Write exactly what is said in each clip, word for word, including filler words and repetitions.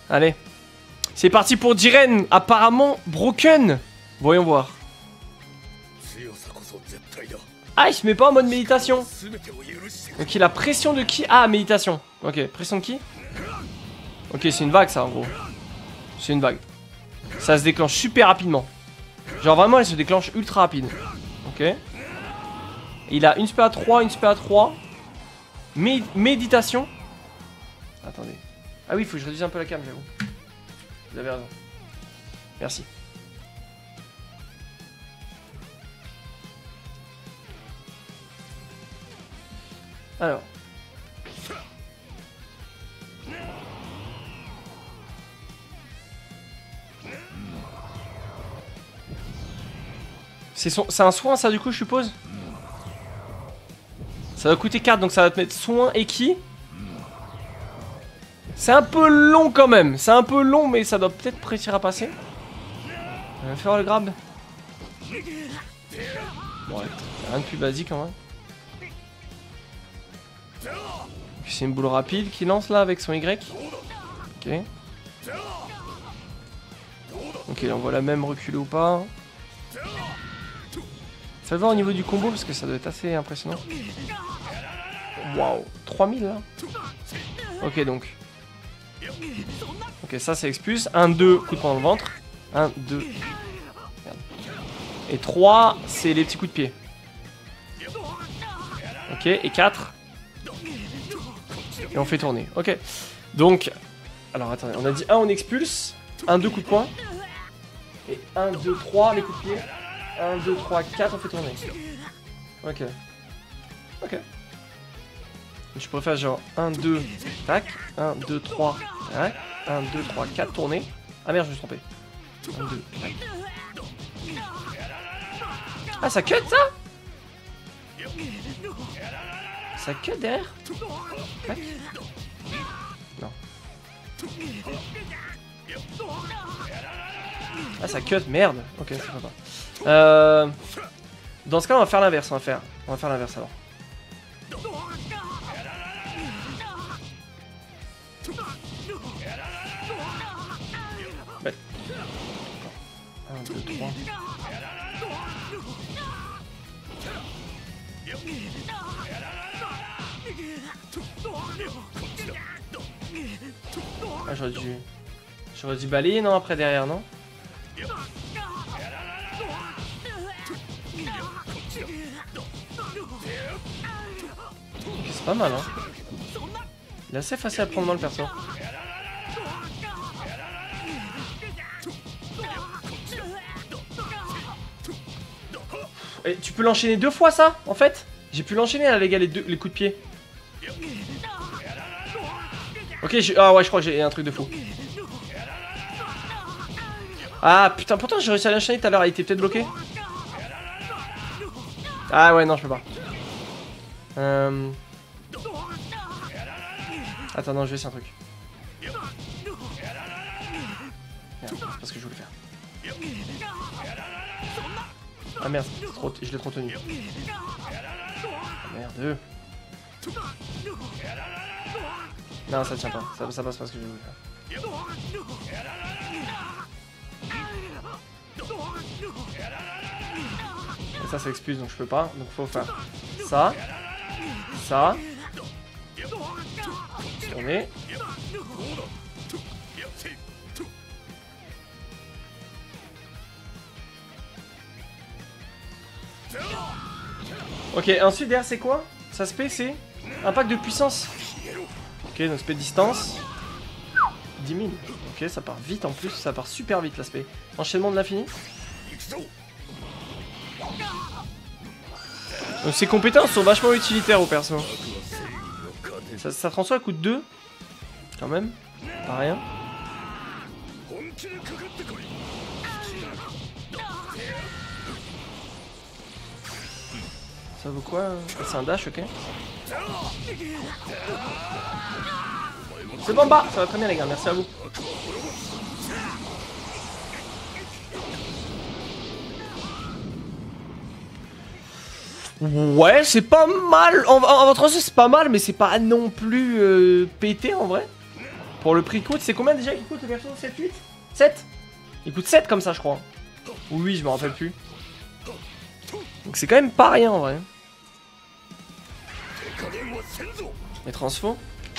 Allez. C'est parti pour Jiren. Apparemment broken. Voyons voir. Ah, il se met pas en mode méditation. Ok, la pression de qui? Ah, méditation. Ok, pression de qui? Ok, c'est une vague ça en gros. C'est une vague. Ça se déclenche super rapidement. Genre vraiment elle se déclenche ultra rapide. Ok. Il a une spé à trois, une spé à trois. Mé méditation. Attendez. Ah oui, il faut que je réduise un peu la cam, j'avoue. Vous avez raison. Merci. Alors. C'est un soin ça du coup je suppose. Ça va coûter carte donc ça va te mettre soin et qui. C'est un peu long quand même. C'est un peu long mais ça doit peut-être réussir à passer. On va faire le grab. Bon ouais, rien de plus basique en vrai. C'est une boule rapide qui lance là avec son Y. Ok. Ok, on voit la même reculer ou pas. Ça va voir au niveau du combo parce que ça doit être assez impressionnant. Waouh, trois mille là. Ok donc. Ok, ça c'est expulse. un, deux, coup de poing dans le ventre. un, deux. Et trois, c'est les petits coups de pied. Ok, et quatre. Et on fait tourner. Ok. Donc, alors attendez, on a dit un, on expulse. un, deux, coup de poing. Et un, deux, trois, les coups de pied. un, deux, trois, quatre, on fait tourner. Ok. Ok. Je préfère genre un, deux, tac. un, deux, trois, tac. un, deux, trois, quatre, tourner. Ah merde, je me suis trompé. un, deux, tac. Ah, ça cut ça? Ça cut derrière? Tac. Non. Ah, ça cut, merde. Ok, ça va pas. Euh... Dans ce cas, on va faire l'inverse. On va faire, on va faire l'inverse alors. Ouais. un, deux, trois. Ah, j'aurais dû... J'aurais dû balayer, non, après, derrière, non? C'est pas mal, hein. Il est assez facile à prendre dans le perso. Et tu peux l'enchaîner deux fois, ça, en fait? J'ai pu l'enchaîner, là, les gars, les, deux, les coups de pied. Ok, ah ouais, je crois que j'ai un truc de fou. Ah putain, pourtant j'ai réussi à l'enchaîner tout à l'heure, il était peut-être bloqué. Ah ouais, non, je peux pas. Euh... Attends, non, je vais essayer un truc. Merde, c'est pas ce que je voulais faire. Ah merde, trop, je l'ai trop tenu. Ah, merde. Non, ça tient pas, ça, ça passe pas ce que je voulais faire. Et ça, ça expulse, donc je peux pas. Donc faut faire ça, ça. Tourner. Ok, ensuite derrière c'est quoi? Ça se paie, c'est impact de puissance. Ok, donc spé distance. dix mille. Ok, ça part vite en plus, ça part super vite l'aspect. Enchaînement de l'infini. Donc ces compétences sont vachement utilitaires au perso. Ça, ça transforme, coûte deux. Quand même, pas rien. Ça vaut quoi? C'est un dash, ok. C'est bon bas, ça va très bien les gars, merci à vous. Ouais, c'est pas mal. En, en, en votre sens, c'est pas mal, mais c'est pas non plus euh, pété en vrai. Pour le prix coûte, c'est combien déjà qui coûte le version sept huit? sept? Il coûte sept comme ça je crois. Ou oui, je me rappelle plus. Donc c'est quand même pas rien en vrai. Les transfos.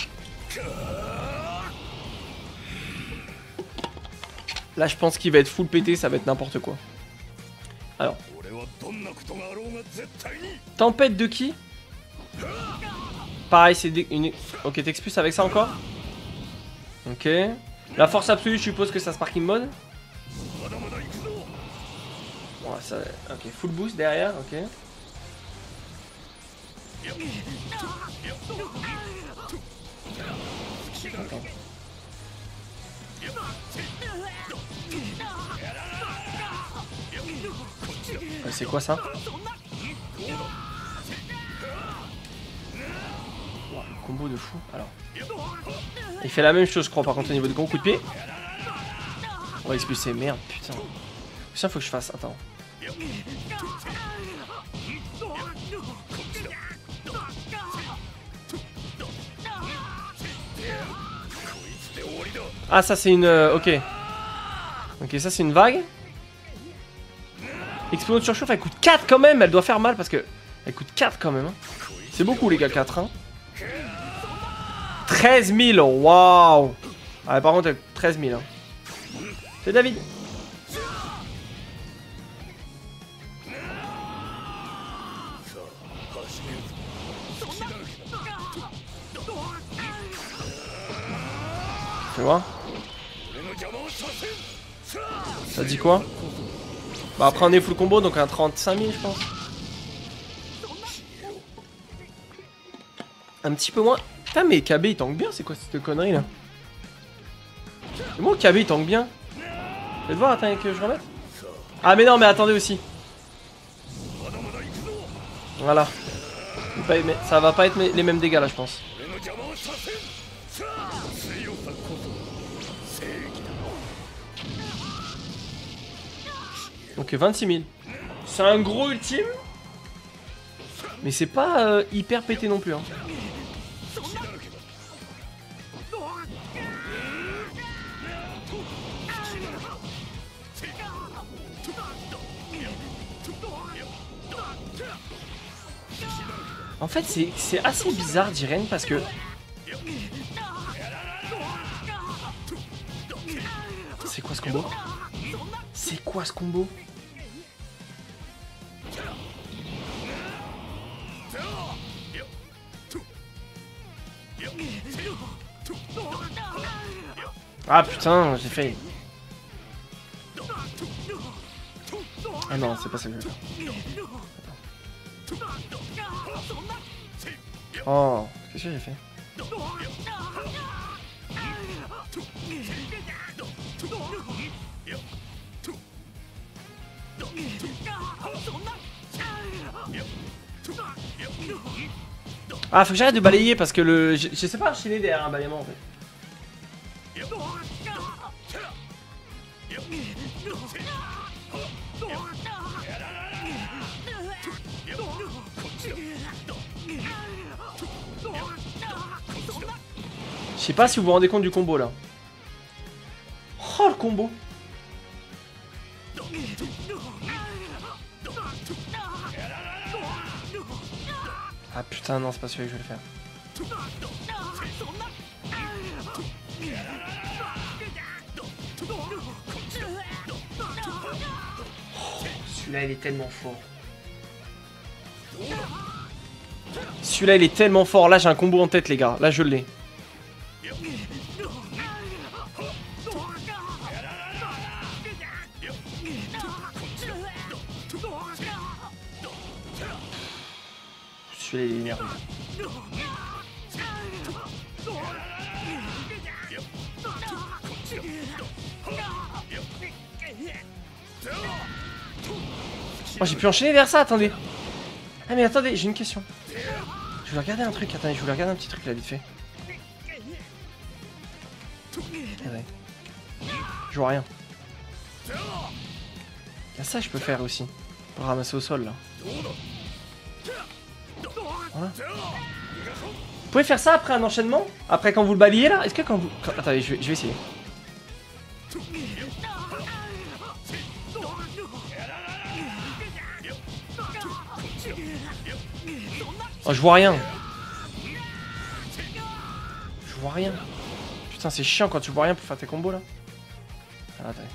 Là je pense qu'il va être full pété, ça va être n'importe quoi. Alors. Tempête de qui? Pareil, c'est une... Ok, t'expulses avec ça encore? Ok. La force absolue, je suppose que ça se parking mode. Ouais, ça... Ok, full boost derrière, ok. Attends. Euh, c'est quoi ça? Wow, combo de fou. Alors, il fait la même chose, je crois, par contre, au niveau de coup de pied. On va expulser, merde, putain. Ça, faut que je fasse. Attends. Ah, ça, c'est une. Euh, ok. Ok, ça, c'est une vague. Explosion de surchauffe, elle coûte quatre quand même. Elle doit faire mal parce que. Elle coûte quatre quand même. Hein. C'est beaucoup, les gars, quatre. Hein. treize mille, waouh. Ah, par contre, treize mille. Hein. C'est David. Tu vois? Ça dit quoi? Bah après on est full combo donc un trente-cinq mille je pense. Un petit peu moins. Putain mais K B il tank bien, c'est quoi cette connerie là? C'est moi K B il tank bien. Faites voir, attends que je remette. Ah mais non mais attendez aussi. Voilà. Ça va pas être les mêmes dégâts là je pense. Ok, vingt-six mille. C'est un gros ultime. Mais c'est pas euh, hyper pété non plus. Hein. En fait, c'est assez bizarre d'Irene parce que... C'est quoi ce combo? C'est quoi ce combo? Ah putain, j'ai fait. Ah non, c'est pas ça que je veux faire. Oh, qu'est-ce que j'ai fait? Ah, faut que j'arrête de balayer parce que le... Je, je sais pas enchaîner derrière un balayement en fait. Je sais pas si vous vous rendez compte du combo là. Oh le combo. Ah putain non c'est pas celui que je vais le faire. Oh, celui-là il est tellement fort. Celui-là il est tellement fort. Là j'ai un combo en tête les gars. Là je l'ai. Celui-là il est énervé. Oh j'ai pu enchaîner vers ça, attendez. Ah mais attendez, j'ai une question. Je voulais regarder un truc, attendez, je voulais regarder un petit truc là vite fait. Attendez. Je vois rien. Il y a ça que je peux faire aussi. Pour ramasser au sol là. Voilà. Vous pouvez faire ça après un enchaînement? Après quand vous le balayez là? Est-ce que quand vous... Quand... Attendez, je vais, je vais essayer. Oh, je vois rien. Je vois rien. Putain, c'est chiant quand tu vois rien pour faire tes combos là. Ah, attendez.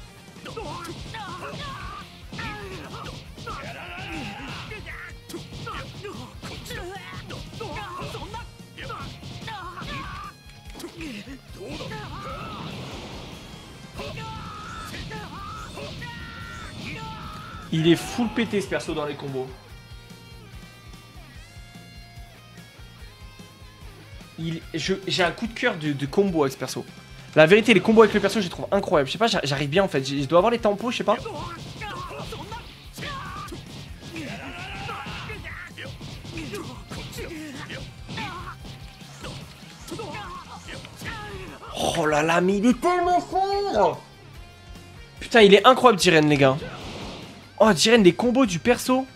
Il est full pété ce perso dans les combos. J'ai un coup de cœur de, de combo avec ce perso. La vérité, les combos avec le perso, je les trouve incroyables. Je sais pas, j'arrive bien en fait. Je dois avoir les tempos, je sais pas. Oh là là, mais il est tellement fort! Putain, il est incroyable, Jiren, les gars. Oh, Jiren, les combos du perso.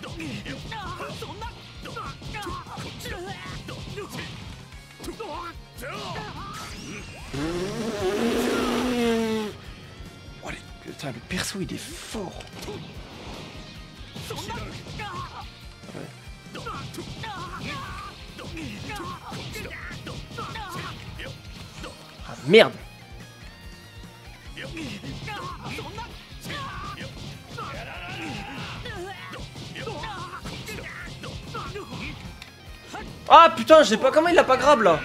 Oh, les... Putain, le perso, il est fort. Ouais. Ah, merde. Ah putain, je sais pas comment il l'a pas grab là.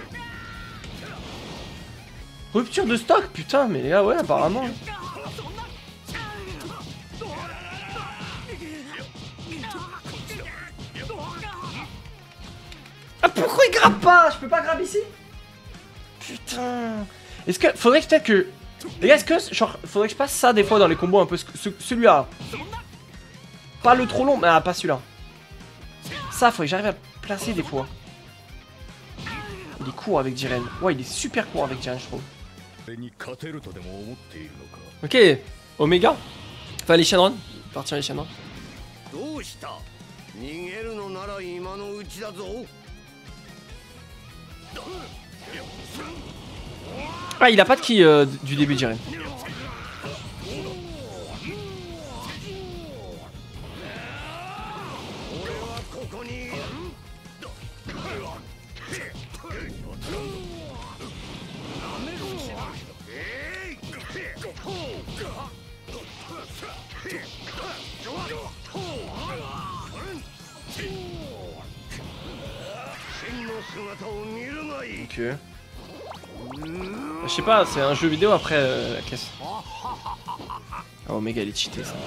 Rupture de stock, putain, mais les gars, ouais, apparemment. Ah, pourquoi il grabe pas? Je peux pas grab ici? Putain. Est-ce que... Faudrait que peut-être que... Les gars, est-ce que... Genre, faudrait que je passe ça des fois dans les combos un peu... Ce, celui-là. Pas le trop long, mais ah, pas celui-là. Ça, faudrait que j'arrive à placer des fois. Il est court avec Jiren. Ouais, il est super court avec Jiren, je trouve. Ok, Omega. Enfin, les Shenron. Partir les Shenron. Ah, il a pas de ki euh, du début de Jiren. Ok. Je sais pas, c'est un jeu vidéo après euh, la caisse. Oh, Omega, il est cheaté ça.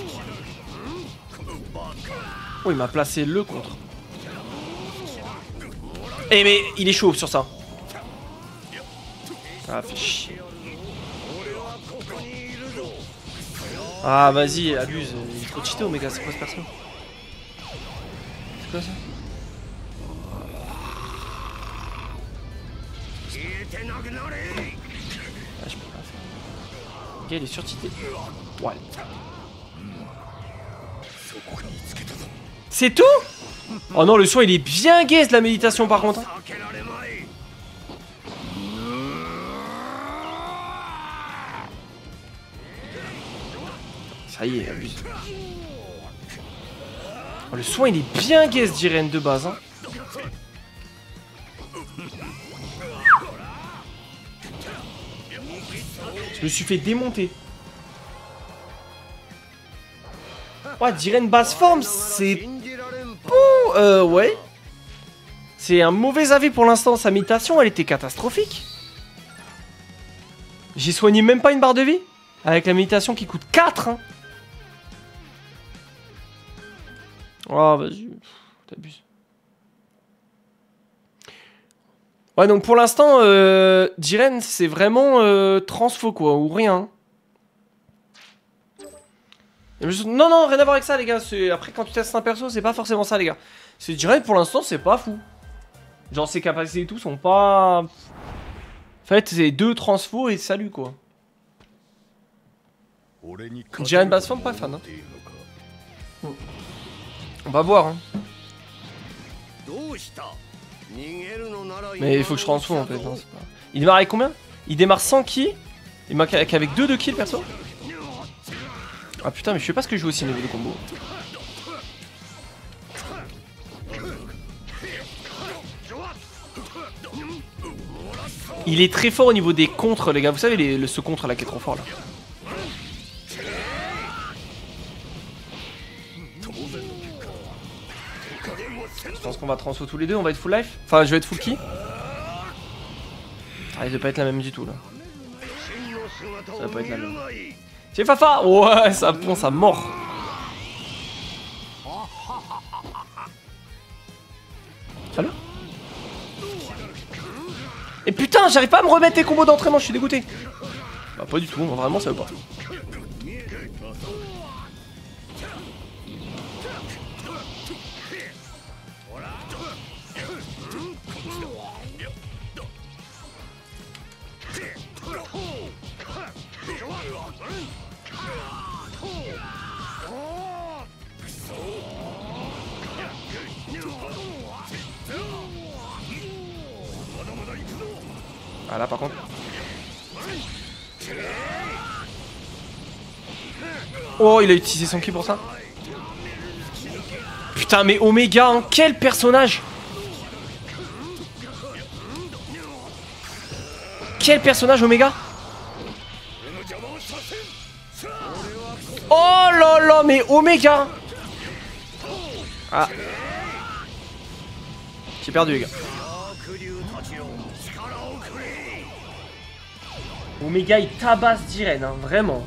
Oh, il m'a placé le contre. Eh, mais il est chaud sur ça. Ah, fait chier. Ah, vas-y, abuse. Il est trop cheaté, Omega, c'est quoi ce perso? C'est quoi ça? Ah, je peux pas faire. Ok, il est surcheaté. Ouais. C'est tout? Oh non, le son il est bien gaze de la méditation par contre. Ça y est, abuse. Oh, le son il est bien gaze, Jiren de base. Hein. Je me suis fait démonter. Ouais, Jiren basse forme, c'est... Oh, euh, ouais. C'est un mauvais avis pour l'instant. Sa méditation, elle était catastrophique. J'ai soigné même pas une barre de vie. Avec la méditation qui coûte quatre. Hein. Oh, vas-y. T'abuses. Ouais, donc pour l'instant, euh, Jiren, c'est vraiment euh, transfo, quoi, ou rien. Non, non, rien à voir avec ça, les gars. Après, quand tu testes un perso, c'est pas forcément ça, les gars. C'est Jiren, pour l'instant, c'est pas fou. Genre, ses capacités et tout sont pas... En fait, c'est deux transfos et salut, quoi. Jiren basse forme, pas fan, hein. On va voir, hein. Mais il faut que je transfo en fait. Non, pas... Il démarre avec combien? Il démarre sans ki. Il marque avec deux de kills perso. Ah putain, mais je sais pas ce que je joue aussi au niveau de combo. Il est très fort au niveau des contres, les gars. Vous savez, les, le, ce contre là qui est trop fort là. Je pense qu'on va transfo tous les deux. On va être full life. Enfin, je vais être full ki. Ça risque de pas être la même du tout là. Ça va pas être la même. C'est Fafa. Ouais, ça ponce à mort. Allô? Et putain, j'arrive pas à me remettre tes combos d'entraînement, je suis dégoûté. Bah pas du tout, vraiment ça veut pas. Ah là par contre. Oh, il a utilisé son ki pour ça. Putain, mais Omega, hein, quel personnage! Quel personnage Omega! Oh là là, mais Omega! Ah. J'ai perdu les gars. Omega il tabasse Jiren, hein, vraiment.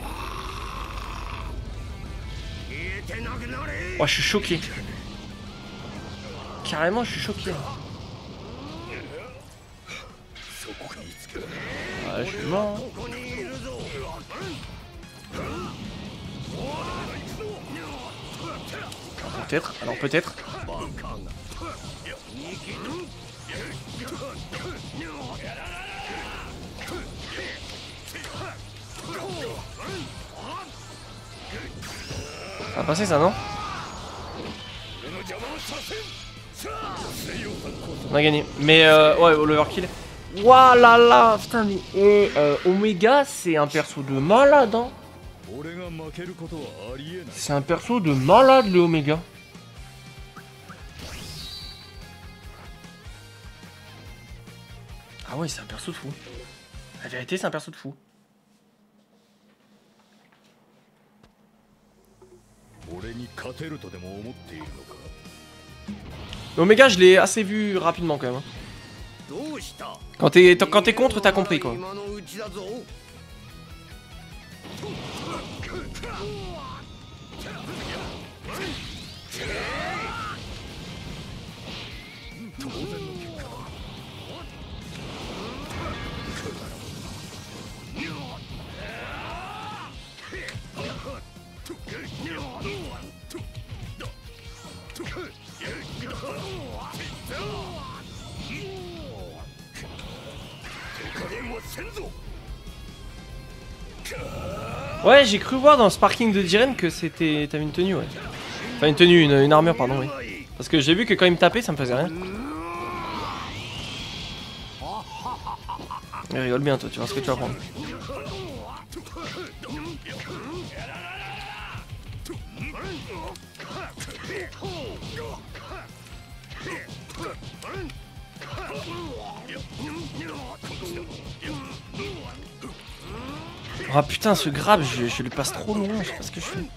Oh, je suis choqué. Carrément, je suis choqué. Ah, je suis mort. Peut-être, alors peut-être. Ça va passer ça, non? On a gagné. Mais euh, ouais, l'overkill. Waouh là là, putain, mais et, euh, Omega, c'est un perso de malade, hein. C'est un perso de malade, le Omega. Ah ouais, c'est un perso de fou. La vérité, c'est un perso de fou. Omega, je l'ai assez vu rapidement quand même. Hein. Quand t'es quand t'es contre, t'as compris quoi. Ouais, j'ai cru voir dans le sparking de Jiren que c'était... T'avais une tenue, ouais. Enfin, une tenue, une, une armure, pardon, oui. Parce que j'ai vu que quand il me tapait, ça me faisait rien. Il rigole bien, toi, tu vois ce que tu vas prendre. Oh putain, ce grab, je, je lui passe trop loin, je sais pas ce que je fais.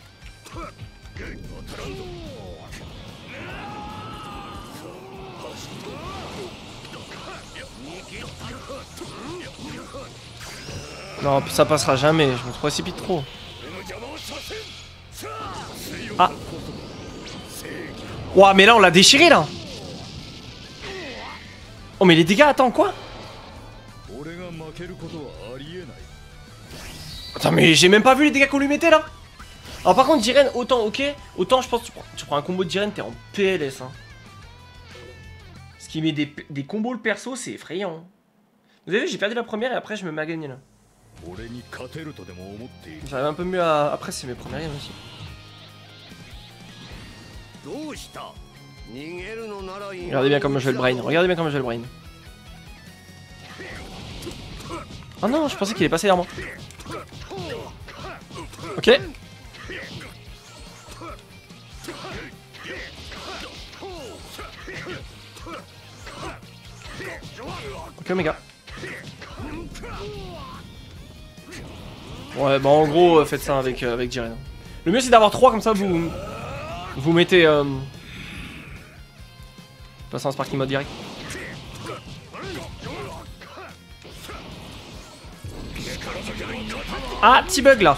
Non, ça passera jamais, je me précipite trop. Ah. Ouah, mais là on l'a déchiré là. Oh mais les dégâts, attends, quoi? Attends, mais j'ai même pas vu les dégâts qu'on lui mettait là. Alors par contre Jiren, autant ok, autant je pense que tu prends, tu prends un combo de Jiren, t'es en P L S hein. Ce qui met des, des combos le perso, c'est effrayant. Vous avez vu, j'ai perdu la première et après je me mets à gagner là. J'arrive un peu mieux à... Après c'est mes premières games aussi. Regardez bien comment je vais le brain. Regardez bien comment je vais le brain. Oh non, je pensais qu'il est passé derrière moi. Ok. Ok, Omega. Ouais, bah en gros, euh, faites ça avec, euh, avec Jiren. Le mieux c'est d'avoir trois comme ça, vous vous mettez. Euh... Passez en Sparking mode direct. Ah, petit bug là.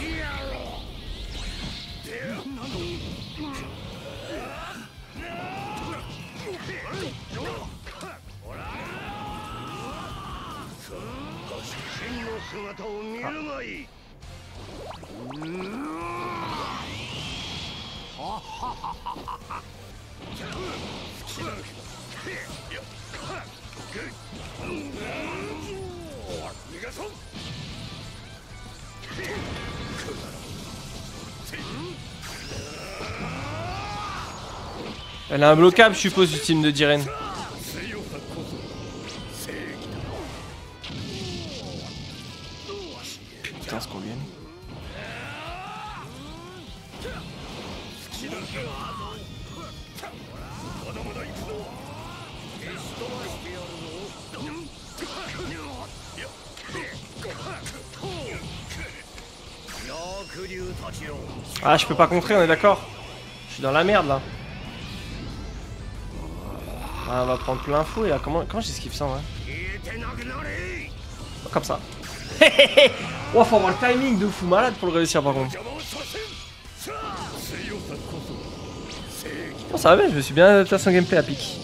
Elle a un blocable, je suppose, du team de Jiren. Putain, ce qu'on lui a mis. Ah, je peux pas contrer, on est d'accord. Je suis dans la merde là. Ah, on va prendre plein fouet là. Comment, comment j'esquive ça, ouais. Comme ça. Oh, faut avoir le timing de fou malade pour le réussir par contre. Oh, ça va bien, je me suis bien adapté à son gameplay à pic.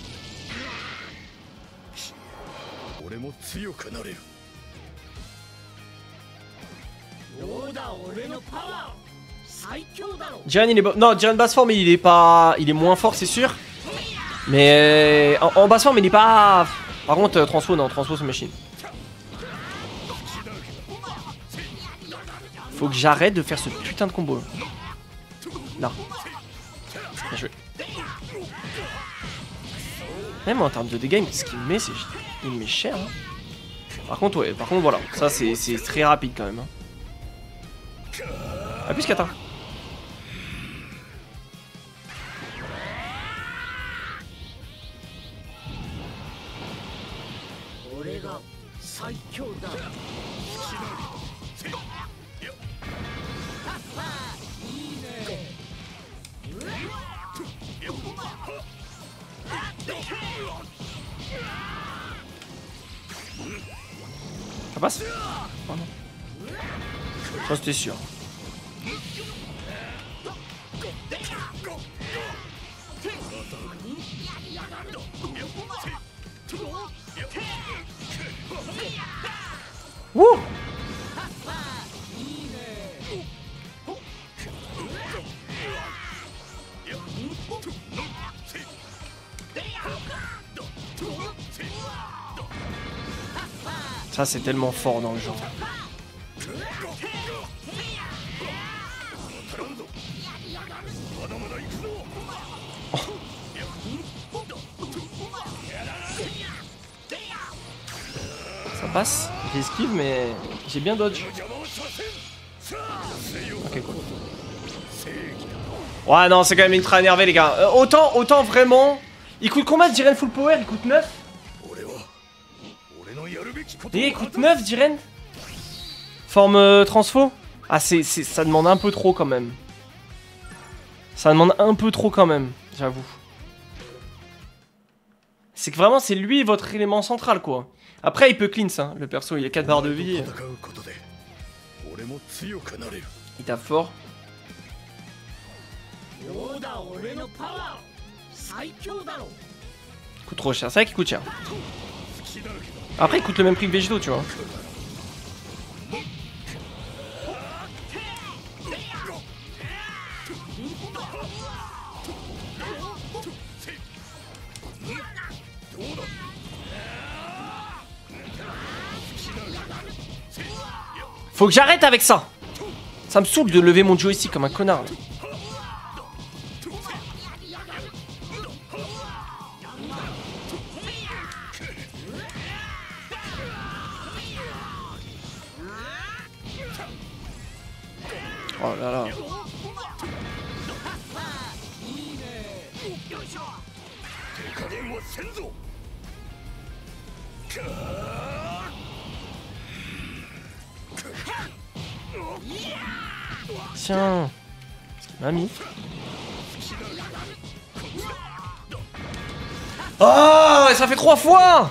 Jiren il est bon. Non, Jiren basse forme il est pas. Il est moins fort c'est sûr. Mais en, en basse forme il est pas. Par contre euh, transfo non, transfo c'est machine. Faut que j'arrête de faire ce putain de combo. Là. Bien joué. Même en termes de dégâts, ce qu'il me met, c'est. Il me met cher. Hein. Par contre, ouais, par contre voilà. Ça c'est très rapide quand même. Hein. Ah plus qu'attends. Ça passe? Oh non. Ça c'était sûr. Wouh! Ça c'est tellement fort dans le jeu. Oh. Ça passe, j'esquive mais j'ai bien dodge. Ok cool. Ouais non c'est quand même ultra énervé les gars. Euh, autant, autant vraiment. Il coûte combien de Jiren full power? Il coûte neuf. Et il coûte neuf Jiren. Forme euh, transfo. Ah c'est, ça demande un peu trop quand même. Ça demande un peu trop quand même, j'avoue. C'est que vraiment c'est lui votre élément central quoi. Après il peut cleanse hein, le perso il a quatre barres de vie. Il tape fort. Coûte trop cher, c'est vrai qu'il coûte cher. Après il coûte le même prix que Végéto tu vois. Faut que j'arrête avec ça. Ça me saoule de lever mon joystick comme un connard là. Oh là là. Tiens. Ce qu'il m'a mis. Oh, ça fait trois fois.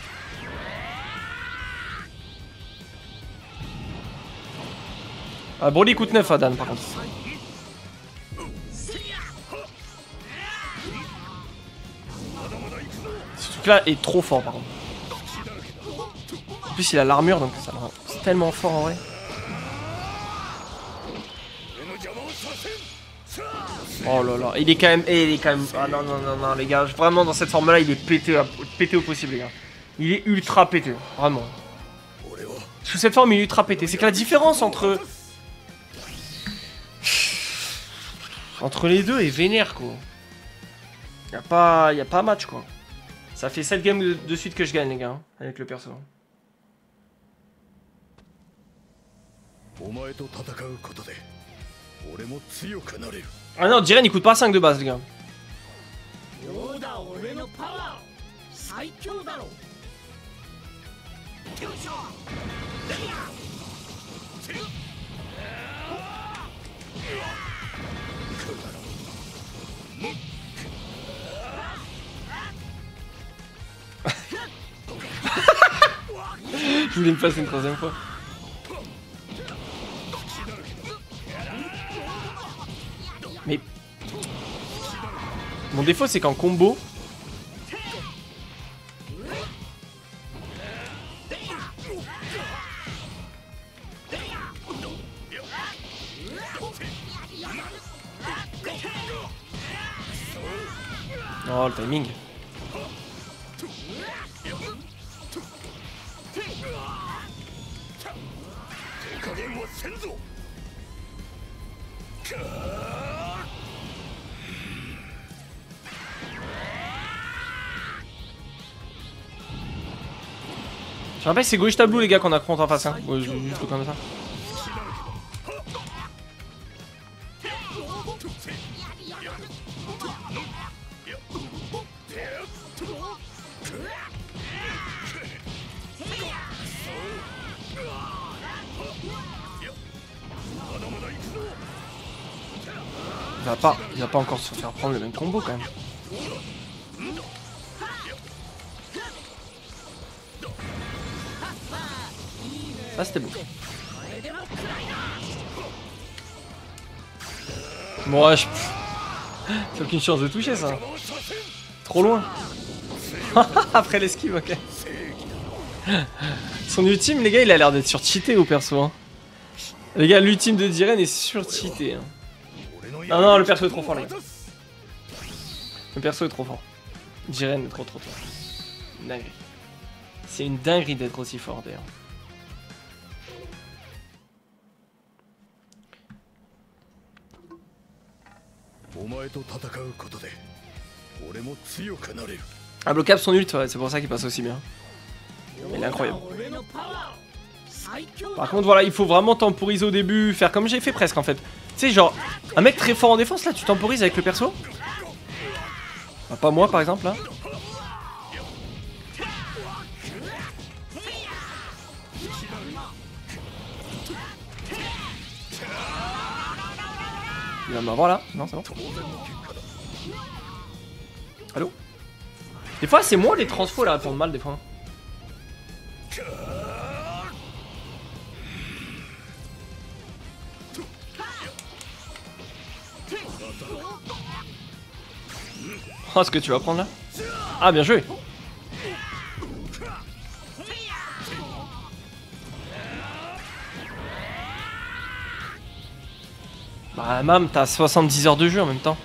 Ah, Broly coûte neuf à Dan par contre. Ce truc là est trop fort par contre. En plus il a l'armure donc ça le rend tellement fort en vrai. Oh là là, il est quand même... Il est quand même... Ah non non non non les gars, vraiment dans cette forme là il est pété, pété au possible les gars. Il est ultra pété, vraiment. Sous cette forme il est ultra pété. C'est que la différence entre... Entre les deux est vénère quoi. Y'a pas, y a pas match quoi. Ça fait sept games de, de suite que je gagne les gars, hein, avec le perso. Ah non, Jiren il coûte pas cinq de base les gars. Je voulais me passer une troisième fois. Mais... Mon défaut c'est qu'en combo... Oh le timing. Je rappelle c'est gauche tableau les gars qu'on a contre en face hein. Ouais, juste comme ça. Il va pas, il va pas encore se faire prendre le même combo quand même. Ah c'était beau. Bon ouais, je... T'as aucune chance de toucher ça. Trop loin. Après l'esquive, ok. Son ultime, les gars, il a l'air d'être sur-cheaté au perso. Hein. Les gars, l'ultime de Jiren est sur-cheaté. Hein. Non, non, le perso est trop fort, les gars. Le perso est trop fort. Jiren est trop trop fort. Une dinguerie. C'est une dinguerie d'être aussi fort d'ailleurs. Un bloquable son ult, ouais, c'est pour ça qu'il passe aussi bien. Il est incroyable. Par contre, voilà, il faut vraiment temporiser au début, faire comme j'ai fait presque en fait. Tu sais, genre, un mec très fort en défense là, tu temporises avec le perso. Bah, pas moi par exemple là. Il va m'avoir là. Non, c'est bon. Allô? Des fois, c'est moi les transfos là, répondent mal des fois. Oh, ce que tu vas prendre là? Ah, bien joué! Bah, mam, t'as soixante-dix heures de jeu en même temps.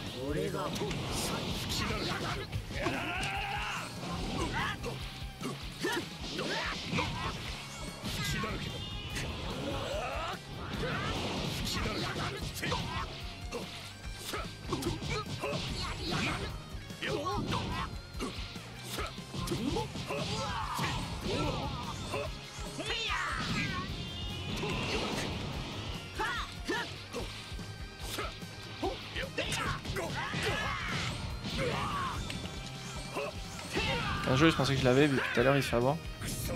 Bien joué, je pensais que je l'avais vu tout à l'heure, il se fait avoir.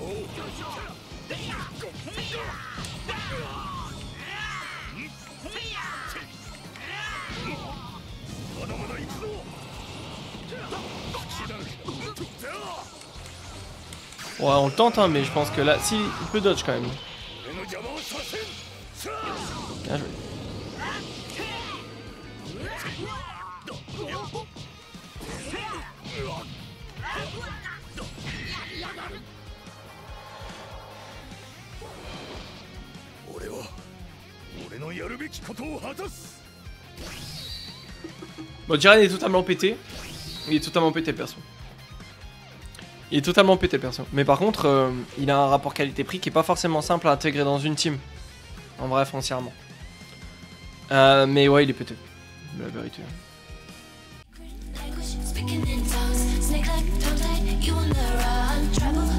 Ouais, on le tente, hein, mais je pense que là, si, il peut dodge quand même. Bien joué. Bon, Jiren est totalement pété. Il est totalement pété, perso. Il est totalement pété, perso. Mais par contre, euh, il a un rapport qualité-prix qui est pas forcément simple à intégrer dans une team. En vrai, foncièrement. Euh, mais ouais, il est pété. La vérité. Speaking in tongues, snake like tongue tied, you on the run, trouble.